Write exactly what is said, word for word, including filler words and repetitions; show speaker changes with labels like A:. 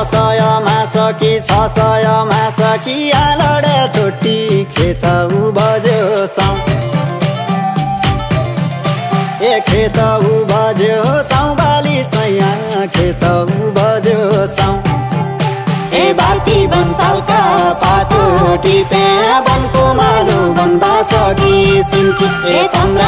A: सयमा सकी छ सयमा सकी आलड छोटी खेत उ बज्यो साउ ए खेत उ बज्यो साउ बाली सैया खेत उ बज्यो साउ ए भारती बन्सालका पात टिपे वनको मालो वनवासकी सिन्की ए तम्रा